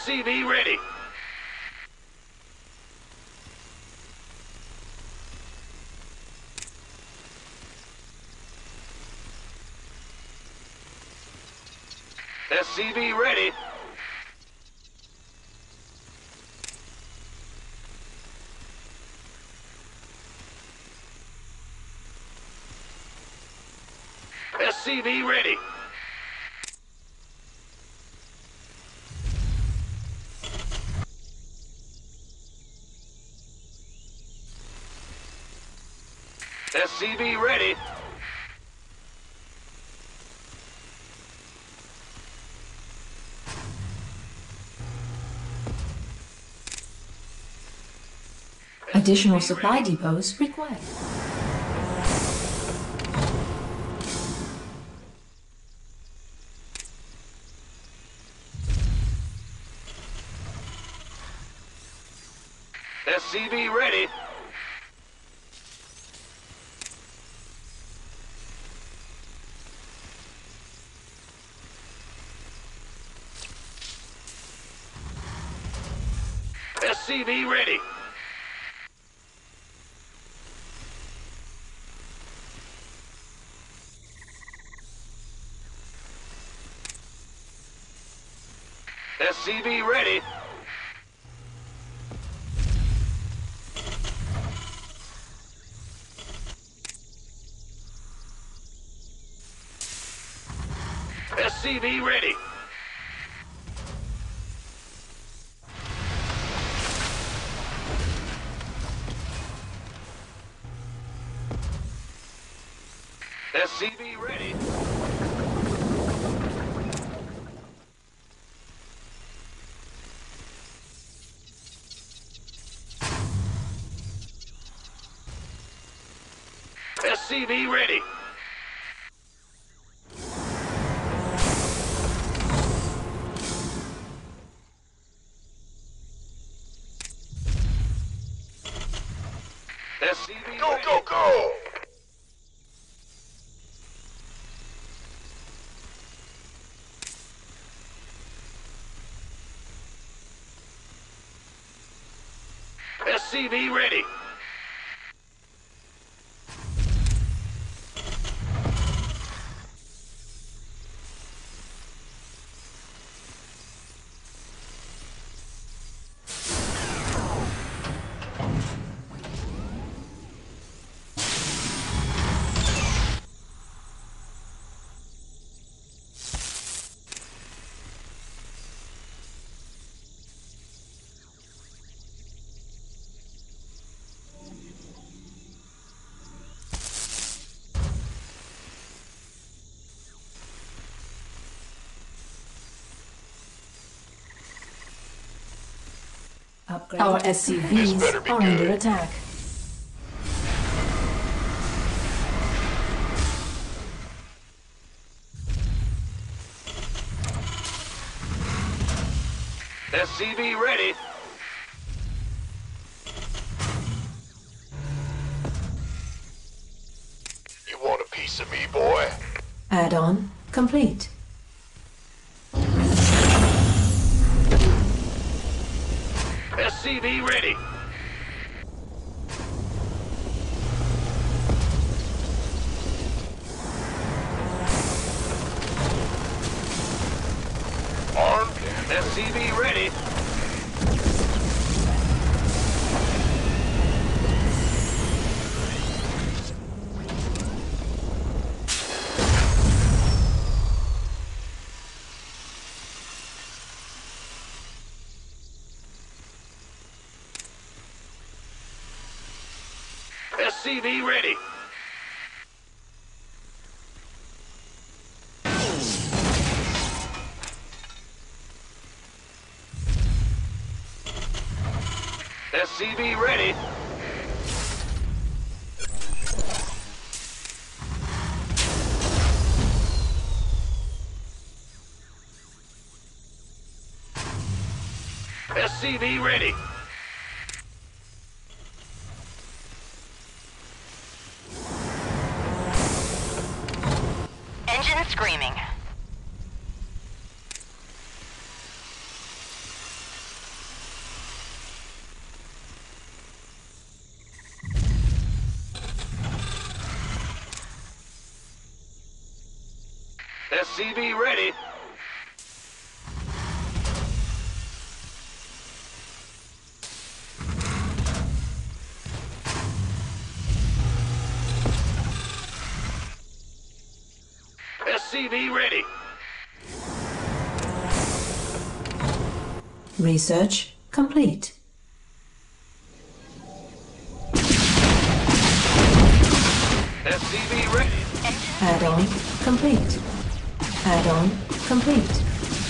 SCV ready. SCV ready. SCV ready. SCV ready. Additional supply depots required. SCV ready. SCV ready. SCV ready. SCV ready. SCV ready. SCV ready. SCV Go, ready. go, go! SCV ready. Our SCVs are under attack. SCV ready. You want a piece of me, boy? Add-on complete. SCV ready. Armed? SCV ready. SCV ready. SCV ready. SCV ready. Engine screaming. SCV ready. SCV ready. Research complete. SCV ready. Add-on complete. Add-on complete.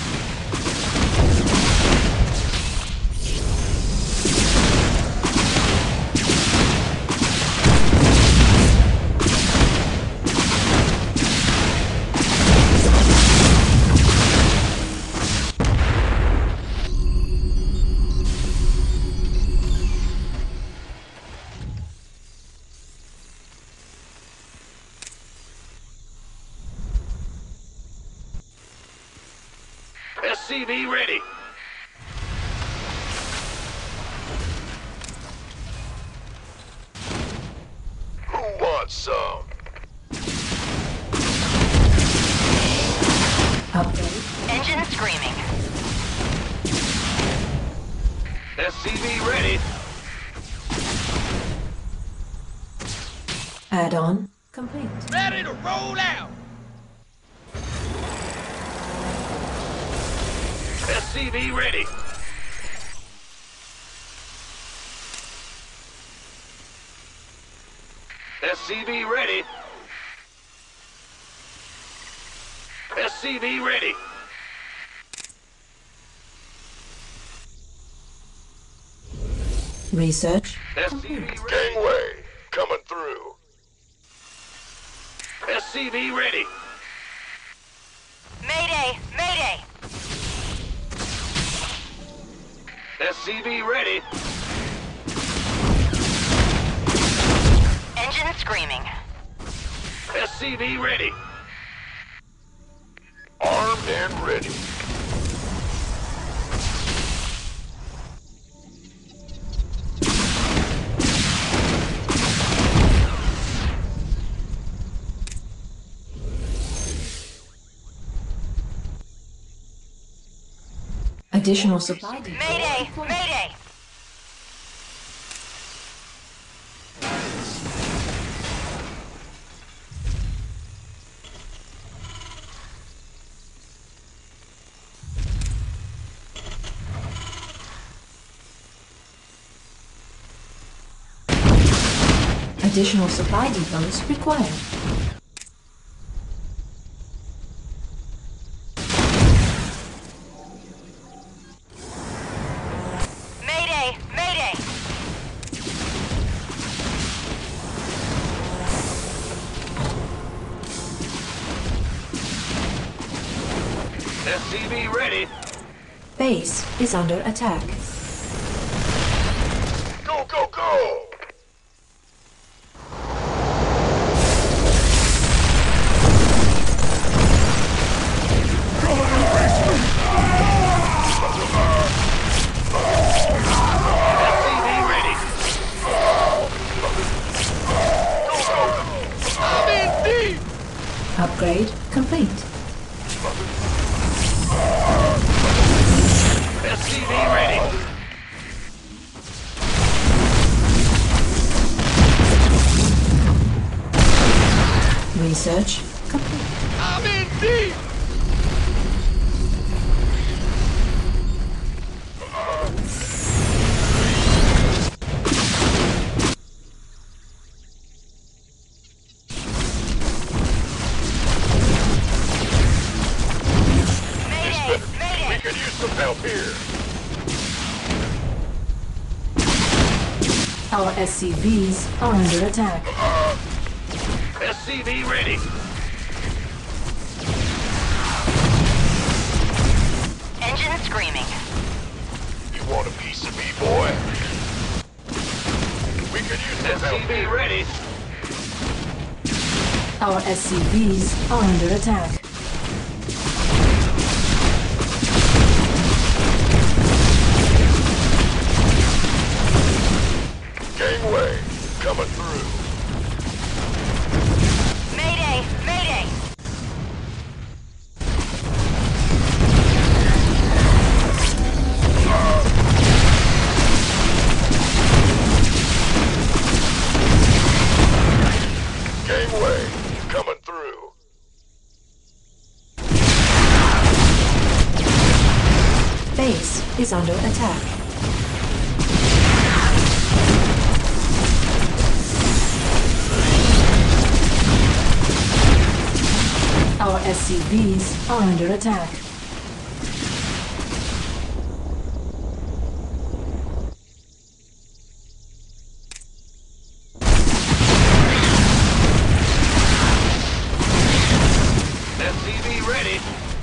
SCV ready. Who wants some? Update. Engine screaming. SCV ready. Add-on complete. Ready to roll out. SCV ready. SCV ready. SCV ready. Research SCV ready. Gangway, coming through. SCV ready. Mayday! Mayday! SCV ready. Engine screaming. SCV ready. Armed and ready. additional supply depot. Mayday! Mayday! Additional supply depots required. Mayday! Mayday! SCV ready. Base is under attack. Go, go, go! SCV ready. I'm in deep. Upgrade complete. SCV ready. Research complete. I'm in deep. Mayday! We Mayday! could use some help here. Our SCVs are under attack. SCV ready. Engine screaming. You want a piece of me, boy? We could use some help SCV here. ready. Our SCVs are under attack. Gangway, coming through. Mayday! Mayday! through. Base is under attack. Our SCVs are under attack. SCV ready.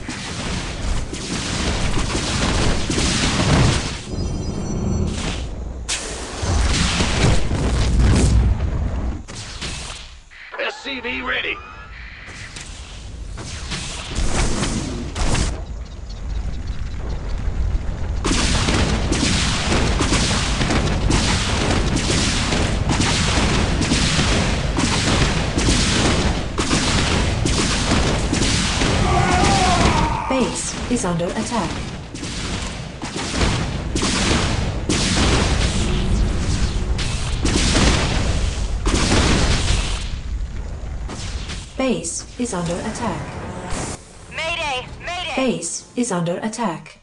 SCV ready. Base is under attack. Base is under attack. Mayday! Mayday! Base is under attack.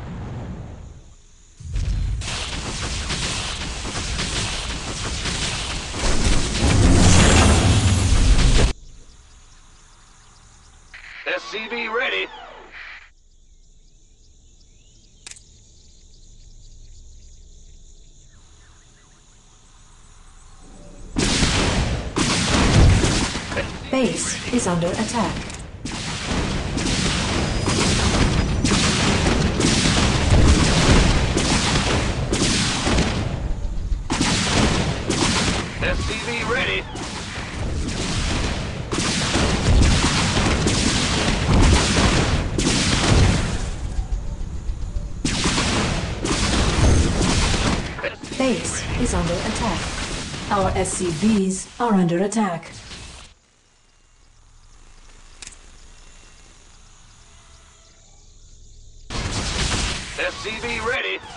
SCV ready. Base is under attack. SCV ready. Base is under attack. Our SCVs are under attack. SCV ready.